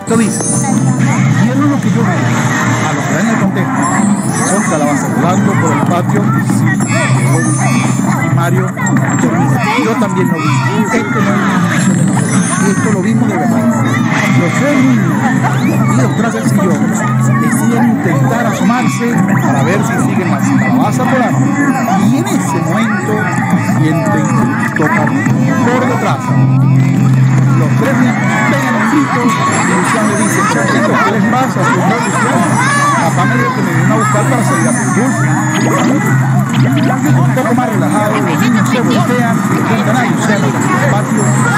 Esto dice, y eso es lo que yo veo, a lo que da en el contexto, son calabazas volando por el patio, sí, yo lo vi, y Mario dormía, yo también lo vi, esto no es una imaginación de nosotros, y esto lo vimos de verdad. Los tres niños, Dios, gracias a Dios, deciden intentar asomarse para ver si siguen las calabazas volando, y en ese momento sienten que tocan por detrás. Los tres pegan un grito y Luciano le dice, Chachito, ¿qué les pasa, señor Luciano? Papá me dijo que me vino a buscar para salir a por dulce. Un poco más relajado, los niños se voltean y le cuentan a Luciano en el patio